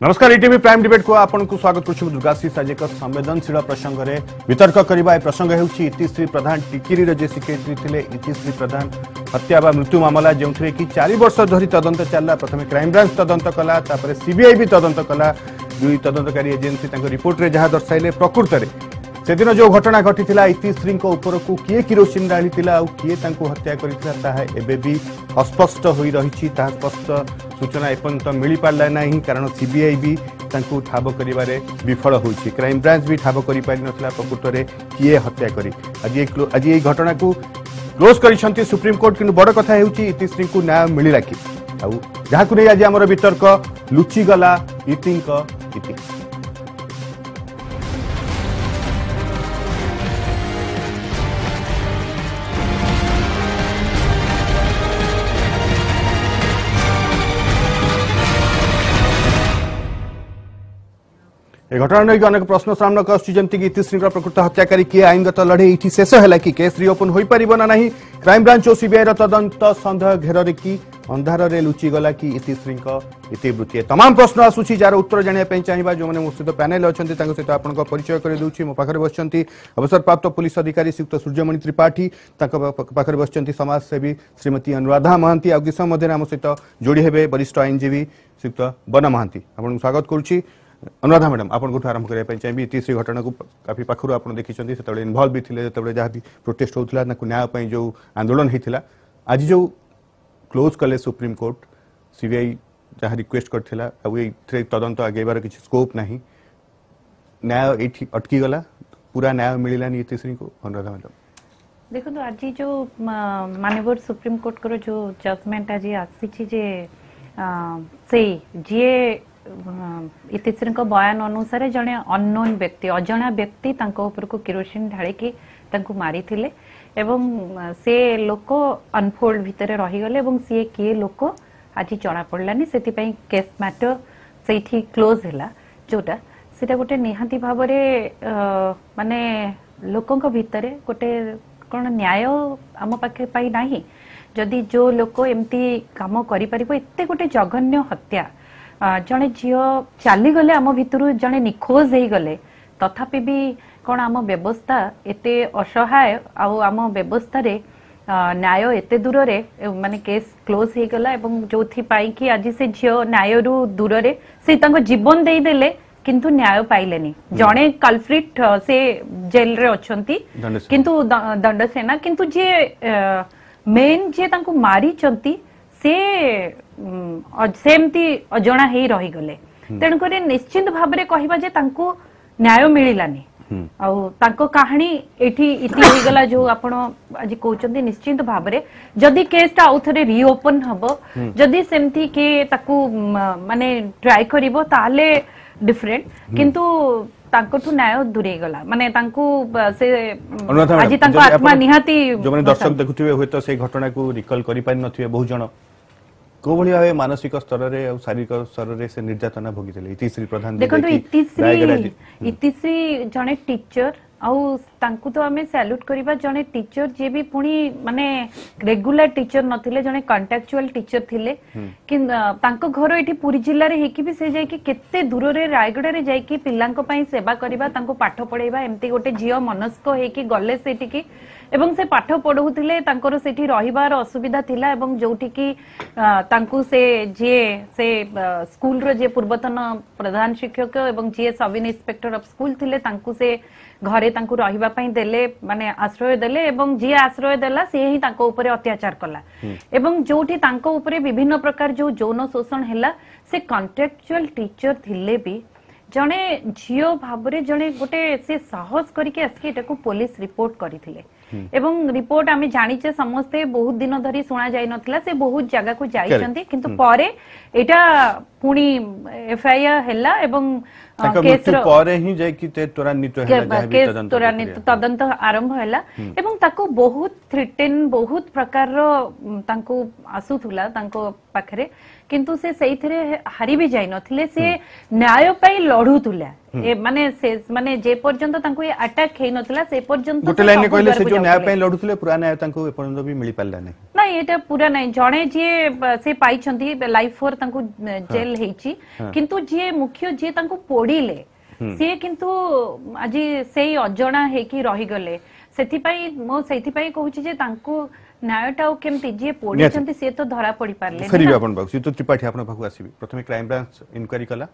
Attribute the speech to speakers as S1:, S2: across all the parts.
S1: नमस्कार ETV prime debate को आपन को स्वागत करू दुर्गाशीष आज एक संवेदनशील प्रसंग में वितर्क करबा प्रसंग हेउछि इतिश्री प्रधान टिकिरी रे जे सेक्रेटरी थिले इतिश्री प्रधान हत्या बा मृत्यु मामला जेउथरे कि 4 वर्ष धरि तदंत चलला। प्रथमे क्राइम ब्रांच तदंत कला तापर सीबीआई भी तदंत कला। दुई तदंतकारी एजेंसी तांको रिपोर्ट रे जहा दर्शाइले प्रकृत रे सेदिन जो घटना घटी इतिश्री उपर को किए किरोसिन डाली किए हत्या कर अस्पष्ट हो रही स्पष्ट सूचना एपर्यंत मिल पारा ना कारण सीबीआई भी ठाब कर विफल होती। क्राइम ब्रांच भी ठाब कर प्रकृत में किए हत्या करी आज ये घटना को क्लोज कर सुप्रीम कोर्ट। कि बड़ कथा इतिश्री को न्याय मिलला कि जहाँ को नहीं आज आम वितर्क लुचिगला इति इति। ए घटना नहीं अनेक प्रश्न सामना आसुँच इतिश्री प्रकृत हत्याकारी किए आईनगत लड़े ये शेष है कि केस रिओपन हो पार ना ना क्राइम ब्रांच और सीबीआई तदंत सन्देह घेर कि अंधार लुचिगला कि इतिश्री इतिवृत्ति तमाम प्रश्न आसूसी जार उत्तर जानापी चाहिए जो मैंने मो सहित पैनेल अच्छा सहित आप परिचय कर मो पाखे बस अवसरप्राप्त पुलिस अधिकारी श्रीयुक्त सूर्यमणि त्रिपाठी पाखे बस समाजसेवी श्रीमती अनुराधा महांती आ किस आम सहित जोड़ी हे वरिष्ठ आईनजीवी श्रीयुक्त बन महांती आपको स्वागत करुच्ची। अनुराधा मैडम आपको आरंभ करने चाहिए इतिश्री घटना को काफी पाखु आप देखी से इनवल्व भी थे जो जहाँ भी प्रोटेस्ट होता न्याय जो आंदोलन होता आज जो क्लोज कले सुप्रीम कोर्ट सीबीआई जहाँ रिक्वेस्ट करथिला तदंत आगेबार किसी स्कोप नहीं न्याय ये अटकी गला पूरा न्याय मिललानी इतिश्री को। अनुराधा मैडम
S2: देखो आज जो माननीय सुप्रीम कोर्ट को जो जजमेंट आज आसी से जी इतिश्री बयान अनुसार जड़े अननोन व्यक्ति अजणा व्यक्ति ऊपर को किरोसिन ढाड़ी मारी एवं से लोक अनफोल्ड भितर रहीगले एवं सी किए लोक आज जना पड़लानी से केस मैटर से क्लोज है जोटा से गोटे निहांती भाव माने लोकों भितर गोटे कौन न्याय आम पाखे पाई नाही जदि जो लोक एमती काम करि परिबो एते गोटे जघन्य हत्या जड़े झील चलीगले आम भितर जड़े निखोज हो गले तथापि भी कौन आम व्यवस्था एते असहाय आम व्यवस्था रे न्याय एते दूर रे माने केस क्लोज हो गला जो कि आज से झील न्याय रु दूर रे से जीवन दे देले किंतु न्याय पाइलेनी जड़े कल्प्रिट से जेल रे अछंती किंतु दंड सेना किंतु जे मेन जे तांको मारी चंती से सेमती अजणा ही रही गले तेणुक निश्चित भाव में कहवा जे तांको न्याय मिलानी आको कहानी इति गला जो आपण आज कहते निश्चित भाव में जदि केसटा आउ थे रिओपन हम जदि सेमती के ताकू माने ट्राई करिवो ताले डिफरेंट किंतु तांको न्याय दूरे गला माने तांको से आज तांको आत्मा निहाती
S1: जो माने दर्शक देखुथिबे होय तो से घटना को रिकॉल करि पारि नथिबे बहु जण को भली भावे मानसिक स्तर रे और शारीरिक स्तर रे से निर्यातना भोगितले इतिश्री प्रधान
S2: देखो इतिश्री जने टीचर आउ तांकु तो हमें सैल्यूट करिबा जने टीचर जे भी पुणी माने रेगुलर टीचर नथिले जने कॉन्ट्रैक्चुअल टीचर थिले कि तांको घर एठी पुरी जिल्ला रे हेकी भी से जाय कि केते दूर रे रायगढ़ रे जाय कि पिल्लांको पई सेवा करिबा तांको पाठ पढाइबा एम्ति गोटे जियो मनस्क हेकी गले सेठी की एवं से पाठ पढ़ुले तांकर सेठी रहिबार असुविधा थिला एवं जोठी की तांकु से जे से स्कूल रो जे पूर्वतन प्रधान शिक्षक एवं जे सब इन्स्पेक्टर ऑफ स्कूल थिले तांकु से घरे तांकु रहिबा पई देले माने आश्रय देले एवं जे आश्रय देला से ही तांको ऊपर अत्याचार कला एवं जोठी तांको ऊपर विभिन्न प्रकार जो यौन शोषण हैला से कॉन्ट्रैक्चुअल टीचर थिले भी जने झियो भाव रे जने गोटे से साहस करके आसके एटाको पुलिस रिपोर्ट करिथिले एवं रिपोर्ट आमे जानिचे समस्ते बहुत दिन धरी सुना जाय नथिला से बहुत जगह को जाइछंती किंतु परे एटा पुणी एफआईआर हैला एवं केस
S1: परे ही जाय कि ते त्वरान्वित हैला
S2: केस त्वरान्वित तदंत आरंभ हैला एवं ताको बहुत थ्रेटन बहुत प्रकार रो तांको आसुथुला तांको पाखरे किंतु से सही थरे हारी भी जाय नथिले से न्याय पाई लढुथुला ए माने जे पर्यंत तांको अटैक हे नथिला से पर्यंत
S1: गोटे लाइन कहले से जो न्याय पे लढुथले पूरा न्याय तांको पर्यंत भी मिली पाला नै
S2: नहीं एटा पूरा नहीं जणे जे से पाइछंती लाइफ फॉर तांको जेल ट्रायल हेची किंतु जे मुख्य जे तांको पोड़ीले सी किंतु आज से अजणा हे कि रही गले सेथिपाई मो सेथिपाई कहूची जे तांको न्यायटा केमती जे पोड़ीचंती से तो धरा पड़ी पारले
S1: फेरी आपण बाबू तो त्रिपाठी आपण पाखु आसीबी प्रथमे क्राइम ब्रांच इनक्वायरी कला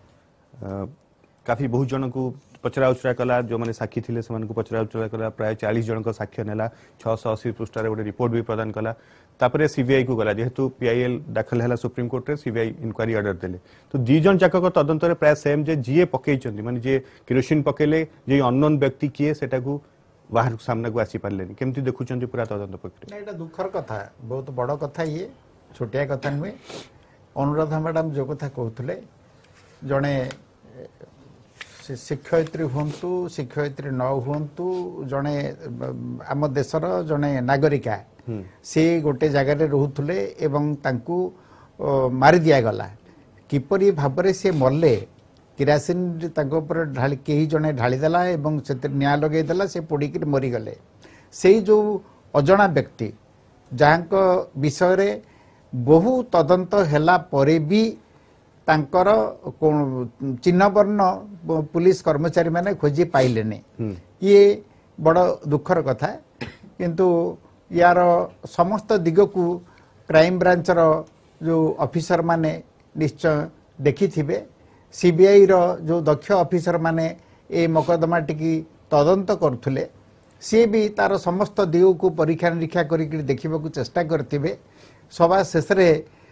S1: काफी बहुत जन को पचरा उचरा कला जो माने साक्षी थिले समान को पचरा उचरा कला प्राय 40 जन को साक्ष्य नेला 680 पृष्ठ रे रिपोर्ट भी प्रदान कला तापरे सीबीआई को गला जेहेतु पीआईएल दाखल हैला सुप्रीम कोर्ट रे सीबीआई इंक्वायरी ऑर्डर देले तो दी जन जाक को तदंत रे प्राय सेम जे जीए पकेइचंती माने जे केरोसिन पकेले जे अननोन व्यक्ति किए सेटा को बाहर सामना को आसी पारलेनी केमती देखुचंती पूरा तदंत प्रक्रिया
S3: एटा दुखर कथा बहुत बड़ कथा ये छोटिया कथा नुहे अनुराधा मैडम जो कथा कहते जड़े शिक्षयित्री हूँ शिक्षयित्री न हूँ जड़े आम देशर जड़े नागरिका से गोटे जगार रोते एवं मारी दिगला किपरि भाव से मरले किरासिन ढाली कहीं जड़े ढालीदेला एवं से निआ लगेदेला से पोड़ी मरीगले से जो अजणा व्यक्ति जहाँ विषय बहु तदंत हैला परे भी तांकर चिन्ह वर्ण पुलिस कर्मचारी माने खोजी पाइलेनी ये बड़ दुखर कथा किंतु यार समस्त दिग को क्राइम ब्रांचर जो ऑफिसर माने निश्चय देखी थिबे सीबीआई रो जो दक्ष ऑफिसर माने ए मकदमा टिकी तदंत करथुले सी भी तार समस्त दिग को परीक्षा निरीक्षा करिक देखिबा को चेष्टा करथिबे सभा शेष रे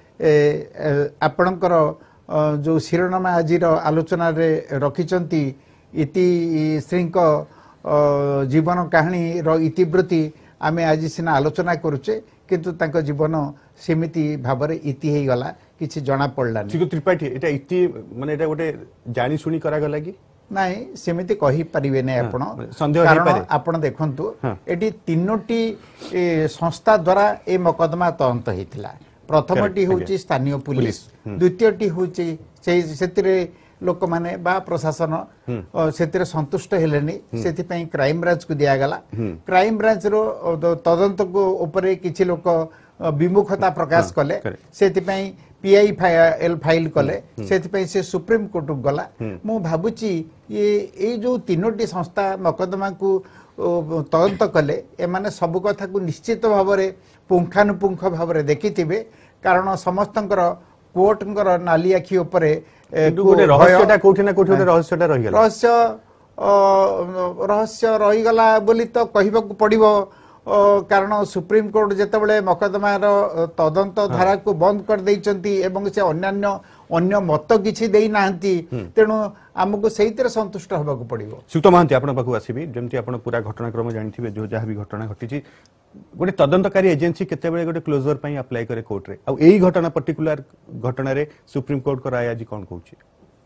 S3: आपणकर जो शिरोनामा आज आलोचना रे रखिचंती इति श्रींक जीवन कहानी रो इतिवृत्ति आमे आज सिना आलोचना करूचे किंतु तांको जीवन सेमिति भाबरे इति हे गला किछि जणा पड़लानी
S1: ठीक त्रिपाठी एटा इति माने एटा गोटे जानी सुनी करा गला कि
S3: नाही सेमिति कहि परिबे नै आपण
S1: संदेह हे पारे
S3: आपण देखंतु एटी तीनोटी संस्था द्वारा ए मकदमा तदंत हेतिला प्रथमटी होची स्थानीय पुलिस द्वितीयटी होची सेतिरे लोक माने बा प्रशासन सेतिरे संतुष्ट हेलेनी सेति पई क्राइम ब्रांच को दिया गला क्राइम ब्रांच रो तदंत को ऊपर किछि लोक विमुखता प्रकाश कले सेति पई पीआईएल फाइल कले सेति पई से सुप्रीम कोर्ट गला मु भाबुची ये जो तीनोटी संस्था मकदमा को तदंत कले ए माने सब कथा को निश्चित भाव में पुंखानुपुंख भाव में देखिथिबे कारण समस्तंकर कोर्टंकर नाली आखि उपरे
S1: रहस्यटा कोठी ना कोठी रहस्यटा रहि गला
S3: रहस्य रही गला बोली तो कहिबा को पड़िबो कारण सुप्रीम कोर्ट जेतेबेले मकदमार तदंत धारा को बंद कर दैचंती एवं से अन्य मत किछि देई नाहंती तेणु आमको सहीतर संतुष्ट होबा को पड़िबो
S1: सुत महांती आपण पाखु आसीबी जेमती आपण पूरा घटनाक्रम जानिथिबे जो जहा भी घटना घटिछि गोटे तदंतकारी एजेंसी केतेबेले गोटे क्लोजर पई अप्लाई करे कोर्ट रे आ एई घटना पर्टिकुलर घटना रे सुप्रीम कोर्ट को राय आज कोन कहूछि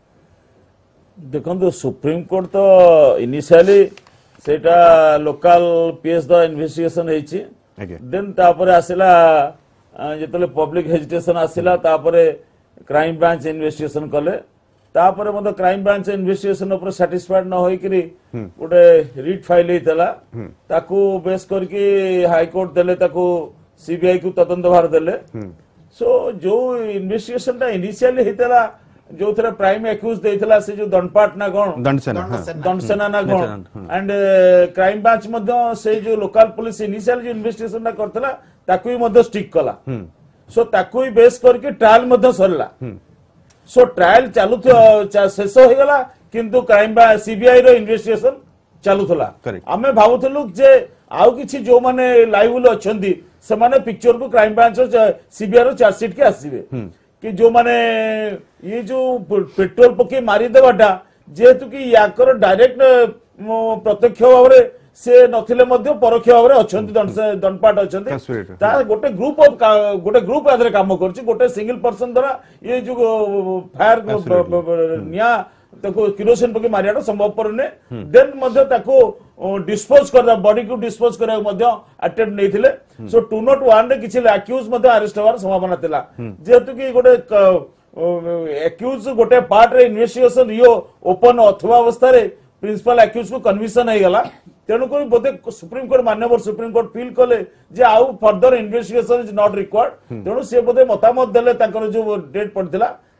S4: देखो सुप्रीम कोर्ट तो इनिशियली सेटा लोकल पीएस द इन्वेस्टिगेशन हेछि देन तापरे आसिला जेतले पब्लिक हेजिटेशन आसिला तापरे क्राइम ब्रांच इन्वेस्टिगेशन कले तापरे मतलब क्राइम ब्रांच इन्वेस्टिगेशन ऊपर सैटिस्फाइड न होई करी गोटे रिट फाइल हेतला ताकू बेस करके हाई कोर्ट देले ताकू सीबीआई को तदंत भार देले सो जो इन्वेस्टिगेशन ता इनिशियली हेतला जो थरा प्राइम एक्यूज देथला से जो दंडपाट ना कोन दंडसेना ना कोन एंड क्राइम ब्रांच मध्ये से जो लोकल पुलिस इनिशियल जो इन्वेस्टिगेशन ना करथला ताकू ही मध्ये स्टिक कला सो ताकू ही बेस करके ट्रायल मध्ये सरला सो ट्रायल चालू शेष हो गला किंतु क्राइम सीबीआई रो इन्वेस्टिगेशन चालू थला हमें भाबुथलु जे आउ किछि जो माने लाइवल अछंदी से माने पिक्चर को क्राइम ब्रांच सीबीआई रो चार्ज शीट के आसीबे कि जो माने ये जो पेट्रोल पके मारी देवाटा जेहेतु कि याकर डायरेक्ट प्रत्यक्ष भाव से नथिले मध्य परोक्ष भाव अछंती दंडपाट अछंती ता गोटे ग्रुप आदरे काम करछि गोटे सिंगल पर्सन द्वारा ये जो फायर निया ताको किरोसिन पके मारियाटा संभवपर ने देन मध्य ताको डिस्पोज कर बॉडी को डिस्पोज करा मध्य अटेम्प्ट नैथिले सो 201 रे किछि अक्यूज मध्य अरेस्ट होवार संभावना थिला जेहेतु कि गोटे एक्यूज गोटे पार्ट रे इन्वेस्टिगेशन रियो ओपन अथवा अवस्था रे प्रिंसिपल एक्यूज को कन्विक्शन हे गला तेणु कोई बोधे सुप्रीम कोर्ट माननीय सुप्रीम कोर्ट फील कले जे आउ further investigation is not required तेणु से बोधे मतामत देले ताकर जो डेट पड़थिला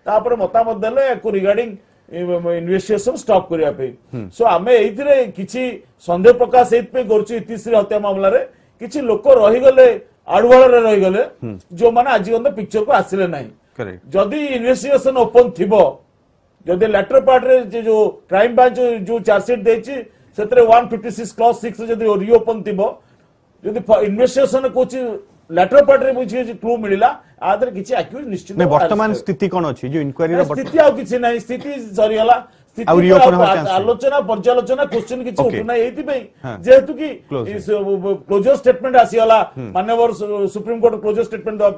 S4: तापर मतामत देले याकू रिगार्डिंग इन्वेस्टिगेशन स्टॉप करिया पे सो आमे एइथिरे किछि संदेह प्रकाश एत पे करछु इतिश्री हत्या मामला रे किछि लोक रहि गले आडवाळ रे रहि गले जो माने आज गंद पिक्चर को आसिले नाही जदी इन्वेस्टिगेशन ओपन थिबो जदी लेटर पार्ट रे जो क्राइम ब्रांच जो चार्जशीट देछि सेतरे 156 क्लॉज 6 जदी रीओपन थिबो जदी इन्वेस्टिगेशन कोछि लेटर पार्ट रे बुझी क्लू मिलिला आदर किछि एक्यूज निश्चित
S1: नै वर्तमान स्थिति कोन अछि जो इंक्वायरी रो
S4: स्थिति आ किछि नै स्थिति सरी गला स्थिति आलोचना पर्यालोचना क्वेश्चन किछि उठु नै एति पे जेहेतु कि क्लोजर स्टेटमेंट आसी गला माननीय सुप्रीम कोर्ट क्लोजर स्टेटमेंट दो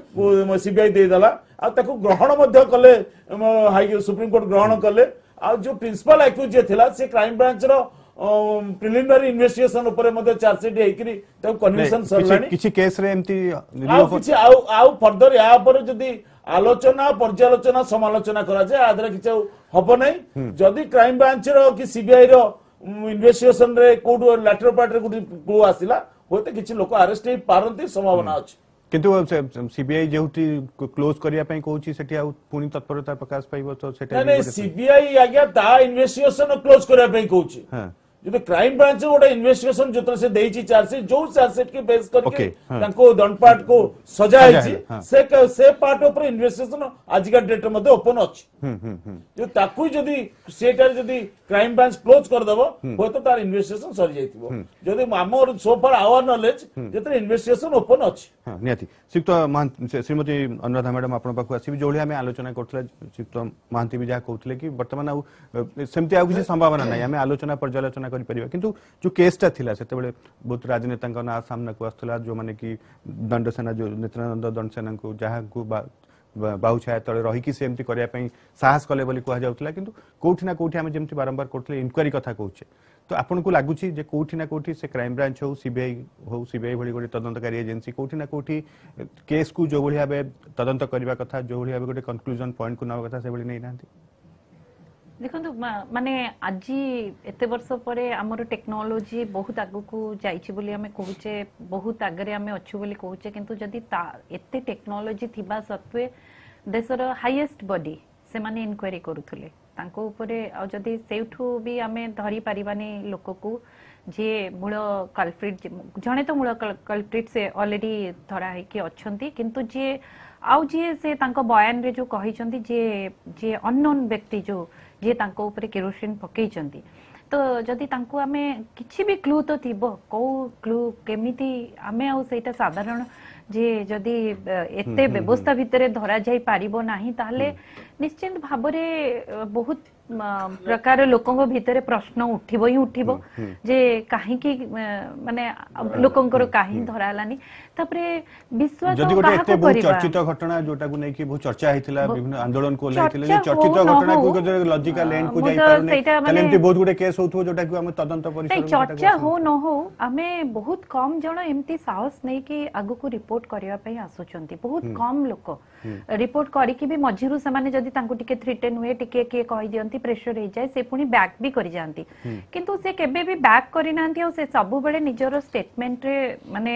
S4: पे सीबीआई दे दला आ ताको ग्रहण मध्ये कले हाई सुप्रीम कोर्ट ग्रहण कले आ जो प्रिंसिपल एक्यूज जे थिला से क्राइम ब्रांच रो प्रिलिमिनरी इन्वेस्टिगेशन ऊपर मध्ये चार्जशीट हेकरी त कन्विक्शन सरलानी
S1: किछि केस रे एम्ति
S4: किछि आउ फर्दर या पर जदी आलोचना पर्यालोचना समालोचना करा जाय आदर किछ हबो नै जदी क्राइम ब्रांच रो कि सीबीआई रो इन्वेस्टिगेशन रे कोड लेटर पार्ट रे क्लू आसिला होते किछि लोक अरेस्ट हे पारंती संभावना अछि
S1: किंतु सीबीआई जेहुटी क्लोज करिया पई कहूची सेठी आ पुनी तत्परता प्रकाश पाइबो तो सेटा
S4: नै सीबीआई आज्ञा ता इन्वेस्टिगेशन क्लोज करिया पई कहूची जो क्राइम ब्रांच गोटे इन्वेस्टिगेशन जो से देइची चार्जशीट जो चार्जशीट के बेस करके तांको दंडपाट को सजा हैची से पार्ट ऊपर इन्वेस्टिगेशन आज का डेट मध्ये ओपन अछि जो ताकू जदी सेटार जदी क्राइम ब्रांच क्लोज कर दबो हो तो तार इन्वेस्टिगेशन सरी जाइतिबो जदी मामर सो फार आवर नॉलेज जेते इन्वेस्टिगेशन ओपन अछि
S1: हां नियति श्रीयुक्त श्रीमती अनुराधा मैडम आपण पाखु आसी जोली हमें आलोचना करथले श्रीयुक्त महांती भी जा कहथले कि वर्तमान आ सेमति आ किछि संभावना नै हमें आलोचना पर्यालोचना करि परिबा किंतु जो केसटा थिला सेते बेले बहुत राजनेता ना सामना को आस्थला जो माने कि दंडसेना जो नित्यानंद दंडसेना को जहा को बाहु छाया तले रही कि सेमति करिया पई साहस कले बोली कहा जाउतला किंतु कोठी ना कोठी हमें जेमति बारंबार करथले इंक्वायरी कथा कहूचे तो आपन को लागुची जे कोठी ना कोठी से क्राइम ब्रांच हो सीबीआई भली गोटे तदंतकारी एजेंसी कोठी ना कोठी केस को जो भली भाबे तदंत करबा कथा जो भली भाबे गोटे कंक्लूजन पॉइंट को नवा कथा से भली नै नांती
S2: देखो माने आज एते वर्ष परे हमर टेक्नोलॉजी बहुत आगु को जाइछि बोली हमें कहूचे बहुत आगरे हमें अच्छु बोली कहूचे किंतु जदी एते टेक्नोलॉजी थिबा सत्वे देशर हाईएस्ट बॉडी से माने इंक्वायरी करूथले तांको ऊपर आ जदी सेउठू भी हमें धरी परिबानी लोक को जे मूल कल्प्रिट जने तो मूल कल्प्रिट से ऑलरेडी धरा है कि अछंती किंतु जे आउ जे से तांको बयान रे जो कहिसंती जे अननोन व्यक्ति जो जे तांको ऊपर केरोसिन पकेइचंती तो जदी तांको हमें किछि भी क्लू तो थिबो को क्लू केमिति हमें आ सेटा साधारण जे जदी एते व्यवस्था भितरे धरा जाई पारिबो नाही ताले निश्चित भाबरे बहुत प्रकार लोकंग भितरे प्रश्न उठिबो ही उठिबो जे काहे की माने लोकंकर काहे धरालानी तापरे विश्वास
S1: जदी गोटे एते बहुत चर्चित घटना जोटा को नै कि बहुत चर्चा हेतिला विभिन्न आंदोलन को लेथिले जे चर्चित घटना को लॉजिकल एंड को जाई पारने तले एमती बहुत गोटे केस होथो जोटा को हम तदंत परिसर
S2: चर्चा हो न हो हमें बहुत कम जण एमती साहस नै कि आगु को रिपोर्ट करिया पई आसुचंती बहुत कम लोक रिपोर्ट करी कि भी मझिरु समाने जदी तांको टिके थ्रेटन हुए टिके के कहि दियंती प्रेशर हो जाए से पुनी बैक भी करि जानती किंतु से केबे भी बैक करि नांती और से सब बेले निजरो स्टेटमेंट रे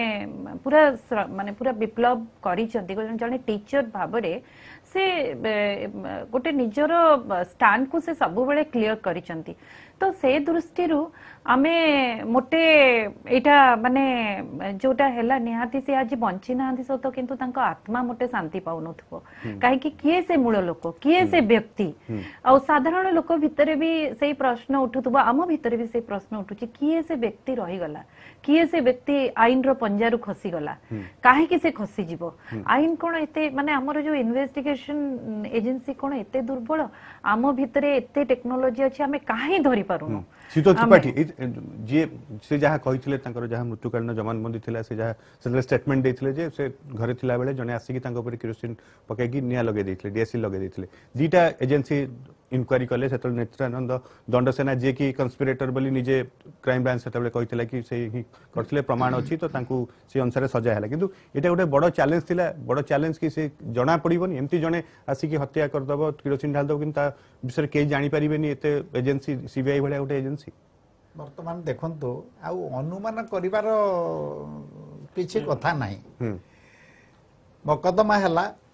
S2: माने पूरा विप्लव करि चंती जने टीचर भाबरे से गोटे निजर स्टैंड को से सब बेले क्लियर करि चंती तो से दृष्टि रु आमे मोटे एटा माने जोटा हैला निहाती से आज बंची नांती सतो किंतु तांको आत्मा मोटे शांति पाउनथबो काहे कि किए से मूल लोक किए से व्यक्ति आ साधारण लोक भितरे भी सेही प्रश्न उठुतबो आम भितरे भी सेही प्रश्न उठुची किए से व्यक्ति रही गला किए से व्यक्ति आईन रो पंजारु खसी गला काहे कि से खसी जीवो आईन कोन एते माने हमर जो इन्वेस्टिगेशन एजेंसी कोन एते दुर्बल आम भितरे एते टेक्नोलॉजी अछि हमें काहे धरि पारुनो
S1: सीतो त्रिपाठी जे से जहा कहिथिले तांकर जहा मृत्युकालीन जमानबंदी थिला से जहा से स्टेटमेंट देथिले जे से घरे थिला बेले जने आसी कि तांको ऊपर केरोसिन पकाई कि निया लगे देथिले डीएससी लगे देथिले दीटा एजेंसी इंक्वायरी कले सेतल नित्यानंद दंडसेना जे कि कंस्पिरेटर बोली निजे क्राइम ब्रांच सेतबे कहिथिला कि से ही करथिले प्रमाण अछि तो तांको से अनुसार सजा हैला किंतु एटा गोटे बड़ चैलेंज थिला बड़ चैलेंज कि से जणा पड़िबोनी एम्ति जने आसी कि हत्या कर दबो केरोसिन ढाल दबो किंतु विषय के जानि परिबेनी एते एजेंसी सीबीआई भले गोटे एजेंसी
S3: वर्तमान देखंतु आ अनुमान करिवार किछि कथा नाही मकदमा हैला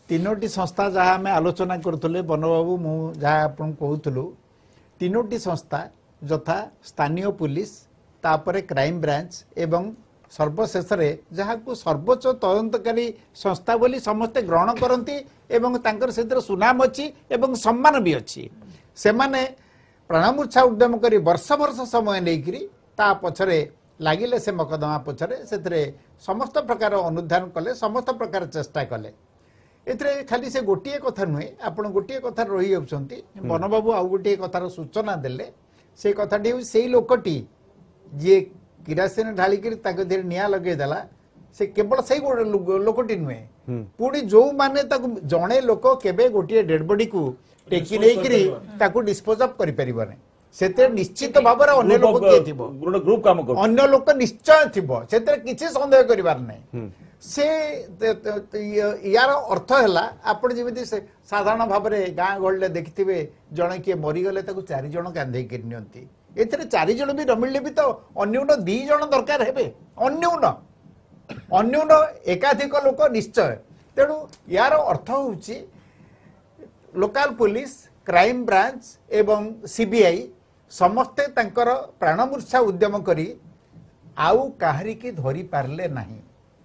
S3: तीनोटी संस्था जहाँ आम आलोचना करुले बनबाबू मु जहाँ आपन कहूलु तीनोटी संस्था यथा स्थानीय पुलिस तापर क्राइम ब्रांच एवं सर्वशेष जहाँ को सर्वोच्च तदंतकारी संस्था बोली समस्ते ग्रहण करती एवं तांकर से सुनाम अच्छी एवं सम्मान भी अच्छी से माने प्राणमूर्छा उद्यम करी वर्ष वर्ष समय नहीं ता पछरे लागिले से मकदमा पछरे से समस्त प्रकार अनुधान कले समस्त प्रकार चेष्टा कले एथरे खाली से गोटे कथा नुहे आपण गोटे कथा रही जाउछंती बनबाबू आउ गोटे कथार सूचना देले से कथाटी से लोकटी जे किरासिन ढालिक निया लगे देला से केवल से लोकटी नुहे पुणी जो माने जड़े लोक केबे गोटे डेड बॉडी को टेकी नहीं डिस्पोज अफ करें से निश्चित भाव अन्य लोक
S4: ग्रुप काम
S3: अन्य लोक निश्चय थी से किसी सन्देह करिवार नहीं से यार अर्थ है आप जमी साधारण भाव में गाँ गहली देखिथे जड़े किए मरीगले 4 जन कांधे नि एथरे 4 जन भी न मिलले भी तो अन्यून 2 जन दरकार हेबे अन्यून एकाधिक लोक निश्चय तेणु यार अर्थ होउची लोकल पुलिस क्राइम ब्रांच एवं सीबीआई समस्ते तांकर प्राणमूर्छा उद्यम करी आउ काहरी की धरी पारले नहीं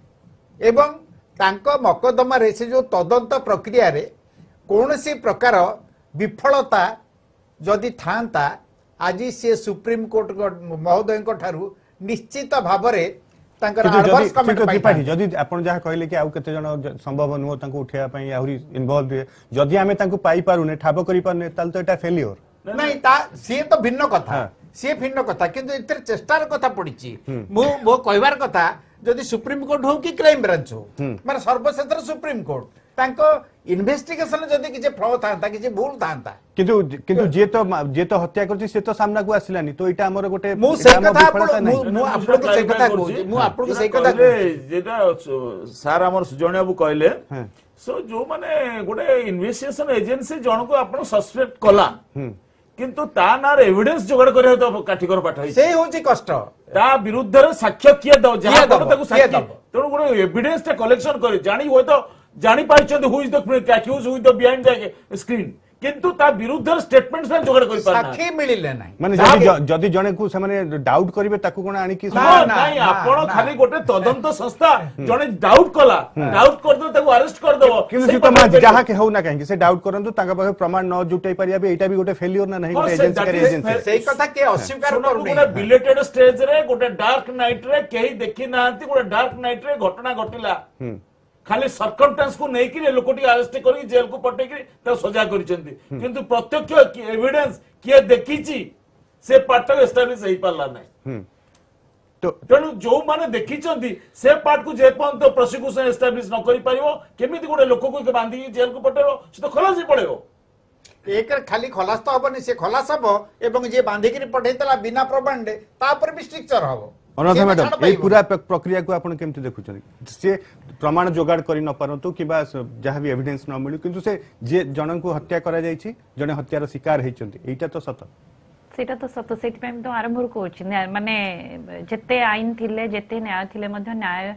S3: एवं तांको मकदमा रे से जो तदंत प्रक्रिया रे कौनसी प्रकार विफलता जदि थांता आज से सुप्रीम कोर्ट महोदय ठारू निश्चित भाव रे तांकर एडवांस कमेंट पाई
S1: जदि आपण जहा कहले कि आउ केते जन संभव नुह तांको उठिया पई आहुरी इन्वॉल्व हुए जदि आमे तांको पाई पारुने ठाब करि पारने ताल तो एटा फेलियर नहीं
S3: ता से तो भिन्न कथा से भिन्न कथा किंतु इतर चेष्टार कथा पड़िची मो कहबार कथा जदि सुप्रीम कोर्ट हो कि क्राइम ब्रांच हो माने सर्वशेष सुप्रीम कोर्ट तांको इन्वेस्टिगेशन जदि किछ फ्लॉ थांता किछ भूल थांता
S1: किंतु जे तो हत्या करछि से तो सामना को आसिलानी तो एटा हमर गोटे
S3: मु से कथा मु आपन को से कथा कहू मु आपन को से कथा
S4: जेटा सार हमर सुजणिया बु कहले सो जो माने गोटे इन्वेस्टिगेशन एजेंसी जण को आपन सस्पेक्ट कला किंतु ता नार एविडेंस जोगाड़ करे तो काठीकर पाठ है
S3: से होची कष्ट
S4: ता विरुद्ध रे साक्ष्य किए दो जहां ताको साक्ष्य तेणु गोटे एविडेंस टा कलेक्शन करे जानी होय तो जानी पाइछन who is the accused who is the behind the screen किंतु ता विरुद्ध स्टेटमेंट्स में जोगाड़ करि पारना
S3: साक्षी मिलिले नाही
S1: माने जदी जने को से माने डाउट करिवे ताको कोन आनी कि
S4: नाही आपण खाली गोटे तदंत संस्था जने डाउट कला डाउट कर दो ताको अरेस्ट कर दो
S1: किंतु तो जहा के हो ना कहीं से डाउट करंतु ताका पाखे प्रमाण न जुटाई परिया बे एटा भी गोटे फेलियर ना नहीं गोटे एजेंसी
S3: सही कथा के अस्वीकार करू
S4: गोटे बिलेटेड स्टेज रे गोटे डार्क नाइट रे केही देखि नांती गोटे डार्क नाइट रे घटना घटिला खाली सर्कमस्टेंस को नहीं कि लोकटी अरेस्ट करी जेल को पठे कि सजा करिसेंती किंतु प्रत्यक्ष एविडेंस किए देखिची से पार्ट एस्टैब्लिश हेई पारला नै तो तेणु जो माने देखिचंती से पार्ट को जे पर्यंत प्रोसिक्यूशन एस्टैब्लिश न करि परिबो केमिति गोटे लोक को बांधी जेल को पठेबो से तो खलास ही पड़ेबो
S3: एक खाली खलास तो हबनी से खलास हबो एवं जे बांधी के पठेतला बिना प्रमाण दे तापर भी स्ट्रक्चर हबो
S1: अनुराधा मैडम ए पूरा प्रक्रिया को आपण केमति देखुछन से प्रमाण जोगाड़ करि न परंतु किबा जहां भी एविडेंस न मिलु किंतु से जे जनन को हत्या करा जायछि जने हत्यार शिकार हेचंती एटा तो सत
S2: सेटा तो सत सेट टाइम तो आरंभ को माने जते आईन थिले जते न्याय थिले मध्ये न्याय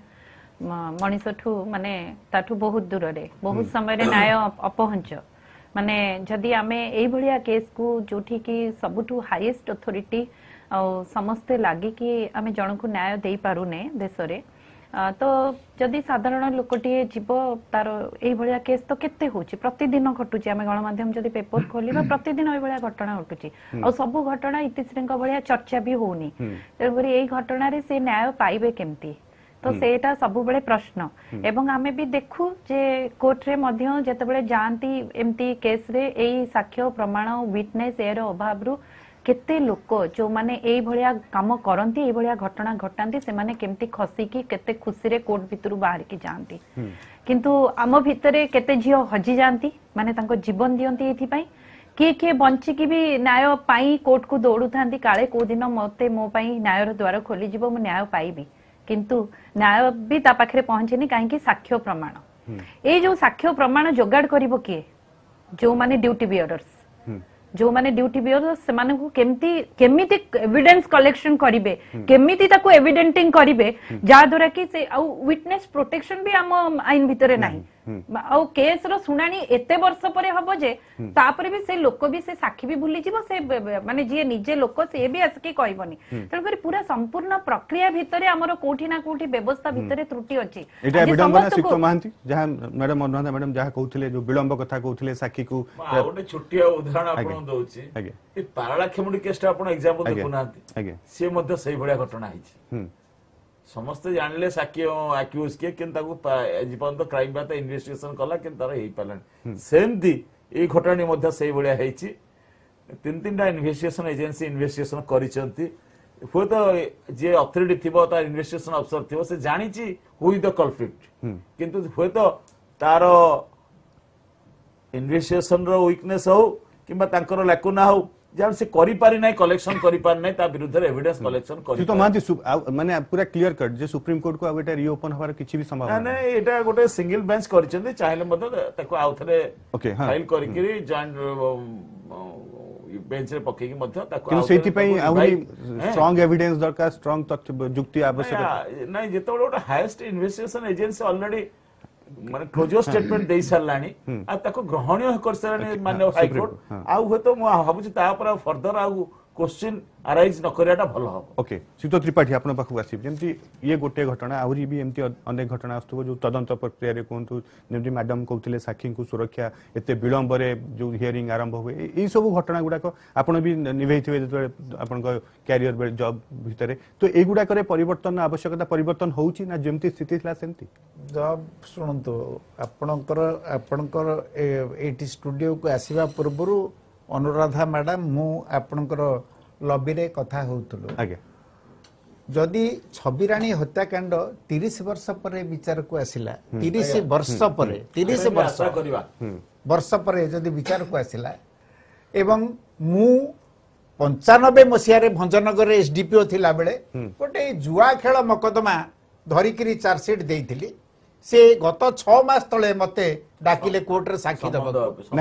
S2: मनिसठु माने ताठु बहुत दूर रे बहुत समय रे न्याय अपहंच माने जदि आमे एई भलिया केस को जोठी की सबुठु हाईएस्ट अथॉरिटी समस्ते लगे कि आम जन को न्याय दे पारुने देश रे तो जदि साधारण लोकटे जीव तार ये केस तो केते होची प्रतिदिन घटुची आम गणमाध्यम जदि पेपर खोलिबा प्रतिदिन ये घटना घटुची और सब घटना इतिश्री भाया चर्चा भी होनी तेणुक यही घटना रे से न्याय पाइबे केमती तो सेटा सब बड़े प्रश्न एवं आमे भी देखु जे कोर्ट रे मध्य जेतेबेले जानती एमती केस रे एई साक्ष्य प्रमाण विटनेस एर अभाव रु केते लोक जो माने एई भलिया काम करंती एई भलिया घटना घटांती से माने केमती खसी की केते खुशी रे कोर्ट भितरु बाहर की जानती किंतु आम भितरे केते झियो हजी जानती माने तांको जीवन दियंती एथि पई किए बंची की भी न्याय पाई कोर्ट को दौड़ू थांती काले को दिन मते मो पई न्यायर द्वार खोली जीवो मु न्याय पाइबी किंतु न्याय भी ता पाखरे पहुंचेनी काहे साक्ष्य प्रमाण ए जो साक्ष्य प्रमाण जोगाड़ करिवो किए जो माने ड्यूटी बियरर्स जो माने ड्यूटी बियरर्स से माने को केमिति एविडेंस कलेक्शन करिवे केमिति ताको एविडेंटिंग करिवे जा द्वारा कि से विटनेस प्रोटेक्शन भी आम आईन भितरे नाही आ केस रो सुनानी एते वर्ष परे हबो जे तापरे भी से लोक भी से साक्षी भी भूली जीवो से माने जे निजे लोक से भी आसके कहबनी तन करी पूरा संपूर्ण प्रक्रिया भितरे हमरो कोठी ना कोठी व्यवस्था भितरे त्रुटि अछि
S1: एटा विडंबना सिक्त महांती जहां मैडम अनुराधा मैडम जहां कहउथिले जो विलंब कथा कहउथिले साक्षी को
S4: गोटे छोटिया उदाहरण आपण दउछि ए पारला खेमुडी केसटा आपण एग्जांपल देखुनांती से मध्ये सही भलिया घटना हिछि समस्त जानले साक्षी अक्यूज के किन ताकू जीवन तो क्राइम बात इन्वेस्टिगेशन कला किन तार हेई पालन सेमती ए घटना मध्ये सही भलिया हेछि तीन तीनटा इन्वेस्टिगेशन एजेंसी इन्वेस्टिगेशन करिसंती हो तो जे अथॉरिटी थिबो ता इन्वेस्टिगेशन अफसर थिबो से जानिछि हु इज द कल्प्रिट किंतु हो तो तार इन्वेस्टिगेशन रो वीकनेस हो किबा तांकर लाकुना हो जब से करि पारि नै कलेक्शन करि पारि नै ता विरुद्ध एविडेंस कलेक्शन करि तो
S1: मानती माने पूरा क्लियर कट जे सुप्रीम कोर्ट को एटा रीओपन होबार किछि भी संभावना
S4: नै एटा गोटे सिंगल बेंच करिसेंती चाहिले मते ताको आउथरे फाइल करि कि जॉइंट बेंच रे पके कि मते ताको
S1: किन सेति पई आउरी स्ट्रांग एविडेंस दरकार स्ट्रांग तथ्य जुक्ति आवश्यक
S4: नै जेतो गोटे हाईएस्ट इन्वेस्टिगेशन एजेंसी ऑलरेडी माने क्लोजर स्टेटमेंट दे सरलानी आ ताको ग्रहणीय कर सरलानी माननीय हाई कोर्ट आ हो तो मु भाबुची ता पर फर्दर आ क्वेश्चन अराइज न करियाटा भलो हो
S1: ओके सीतो त्रिपाठी आपन पाखु आसी जेंती ये गोटे घटना आउरी भी एमती अनेक घटना आस्तबो जो तदंत प्रक्रिया रे कोंतु जेंती मैडम कहउथिले साक्षी को सुरक्षा एते विलंब रे जो हियरिंग आरंभ हुए ए सब घटना गुडा को आपन भी निभेइथिबे जे आपन को कैरियर जॉब भितरे तो ए गुडा करे परिवर्तन आवश्यकता परिवर्तन होउची ना जेंती स्थिति थला सेंती
S3: जॉब सुनंतो आपनकर एटी स्टूडियो को आसीबा पूर्वरु अनुराधा मैडम मु आपनकर लॉबी रे कथा होतलो
S1: आगे
S3: जदि छबिराणी हत्याकांड 30 वर्ष परे विचार को आसिला 30 वर्ष परे 30 वर्ष
S4: करबा
S3: वर्ष परे जदि विचार को आसिला एवं मु 95 मसिया रे भंजनगर रे एसडीपीओ थिला बेले गोटे जुआ खेल मकदमा धरिकरी चार्जशीट देइथिली से गत 6 मास तळे मते डाकिले कोर्ट रे साक्षी दबको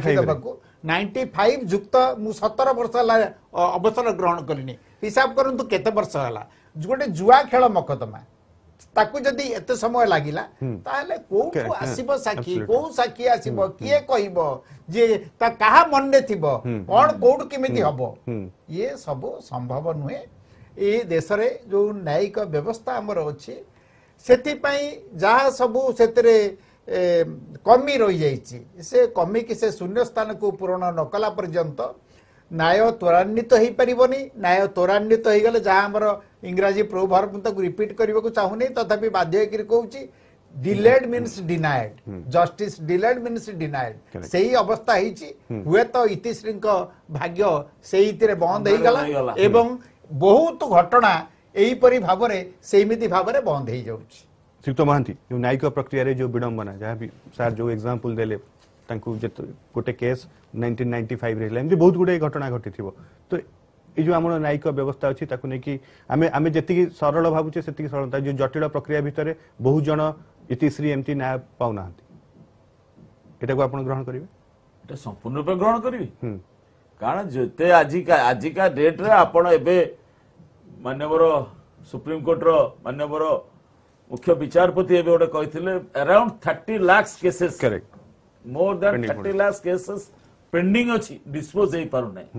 S3: 95 जुक्त मु 17 वर्ष अवसर ग्रहण करिनी हिसाब करंतु केते वर्ष हला गोटे जुआ खेल मकदमा ताकू जदि एते समय लागिला ताले को आसीबो साक्षी आसीबो किए कहबो जे ता कहा मन ने थिबो कोन कोड केमिति हबो ये सब संभव नुहे ए देश रे जो न्यायिक व्यवस्था हमर अछि सेति पई जहा सबु सेतरे कमी रही जाइछि से कमी कि से शून्य स्थान को पूर्ण न कला पर्यंत न्याय त्वरान्वित हो परिबनी न्याय त्वरान्वित हो गले जहां हमर इंग्रजी प्रोवर्ब तक रिपीट करबा को चाहू नहीं तथापि बाध्य होकर कहूची delayed means denied justice delayed means denied सही अवस्था हिची हुए तो इतिश्री भाग्य सेहितिरे बंद हो गला एवं बहुत घटना एही परि भाबरे सेमिति भाबरे बंद हो जाउची
S1: श्रीयुक्त महांती जो न्यायिक प्रक्रिया रे जो विडंबना जहाँ भी सार जो एग्जांपल देले तांकु गोटे केस 1995 रे एमती बहुत गुडे घटना घटी थिबो तो ए जो हमर न्यायिक व्यवस्था अछि ताकु नै कि आमे जति सरल भाबुचे सेति सरलता जो जटिल प्रक्रिया भितरे बहुत जन इतिश्री एमती न्याय पाउना हंती एटा को आपण ग्रहण करिवे
S4: एटा संपूर्ण रूप ग्रहण करिवे कारण जते आजिका डेट रे आपण एबे माननीय सुप्रीम कोर्ट रो माननीय मुख्य विचारपति एबे गोटे कहिथिले around 30 lakh cases
S1: correct
S4: more than 30 lakh cases pending अछि डिस्पोज हे पारु नै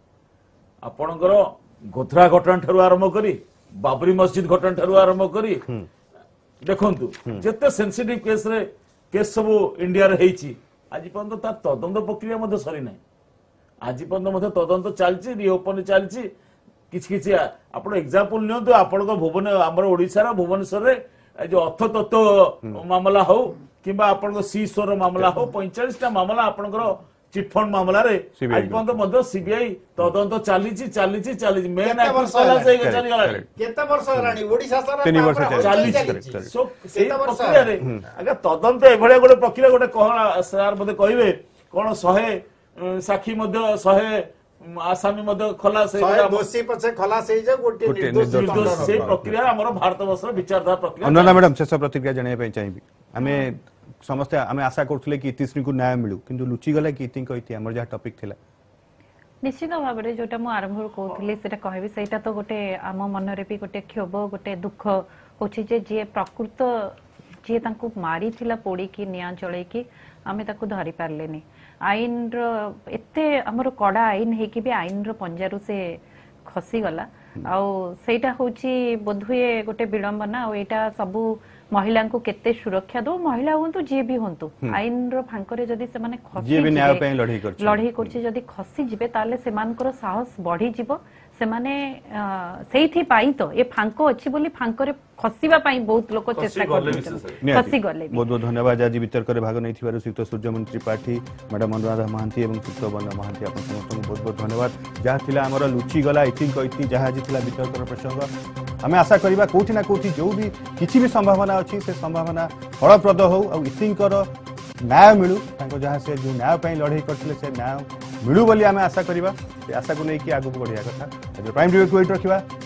S4: आपणकर गोधरा घटना ठरु आरंभ करी बाबरी मस्जिद घटना ठरु आरंभ करी देखंतु जते सेंसिटिव केस सब इंडिया रे हेछि आज पर्यंत ता तदंत प्रक्रिया मध्ये सरी नै आज पर्यंत मध्ये तदंत चलछि रिओपन चलछि किछि आपण एग्जांपल नियंतु आपण भुवन हमर ओडिसा रा भुवनेश्वर रे जो अर्थ तत्व मामला हो किंबा आपण सीश्वर मामला हो 45 टा मामला आपण चिटफंड मामला रे आज पर्यंत मध्ये सीबीआई तदंत चली मेन एक्टर से चली गला
S3: केते वर्ष रानी ओडिसा सर
S1: 3 वर्ष
S3: चली
S4: सो सेई प्रक्रिया रे अगर तदंत एभळे गोटे प्रक्रिया गोटे कहला सर मध्ये कहिवे कोन 100 साक्षी मध्ये 100 आसामी मध्ये खलास
S3: दोषी पछे खलास हे जे गोटे निर्दोष
S4: से प्रक्रिया हमर भारत वर्ष विचारधारा प्रक्रिया
S1: अनुराधा मैडम शेष प्रतिक्रिया जणाय पय चाहिबी हमें समस्त आमे आशा करथले कि इतिश्री को न्याय मिलु किंतु लुचि गला कि इति कहिति हमर जा टॉपिक थिला
S2: निश्चित भाव में जोटा मु आरंभ कहूली सेटा कहबी सेटा तो गोटे आम मन रे भी गोटे क्षोभ गोटे दुख होछि जे प्रकृत जे तांको मारी थिला पोड़ी की निया चले की आमे ताको धरी पारलेनी आईन रो एते हमर कड़ा आईन हे कि भी आईन रो पंजारू से खसी गला आ सेटा होची बोधुए गोटे विडंबना आ एटा सबु महिला को केते सुरक्षा दो महिला हुंतु जे भी हुंतु आईन रो फांकरे जदी से माने खसी
S1: जे भी न्याय पे लड़ाई
S2: करछि जदी खसी जिबे ताले सेमानकर साहस बढ़ी जिवो सेमाने सेठी पाई तो ए फांको अछि बोली फांकरे खसीबा पाई बहुत लोक चेष्टा करछन खसी गले
S1: बहुत बहुत धन्यवाद आज वितर्क रे भाग नैथिबारु श्रीयुक्त सूर्यमणि त्रिपाठी मैडम अनुराधा महांती एवं श्रीयुक्त बन महांती आपन समस्त बहुत बहुत धन्यवाद जहा थिला हमर लुची गला इथिंग कइती जहा जिथिला वितर्क रो प्रसंग आमे आशा करिबा कोठी ना कोठी जो भी किछि भी संभावना अछि से संभावना फलप्रद हो आ इथिंग कर न्याय मिलू तांको जहा से जो न्याय पई लड़ाई करथिले से न्याय मिलू बोली आमे आशा करिबा आशा को लेकिन आगु बढ़िया कथा प्राइम टीवी को रखा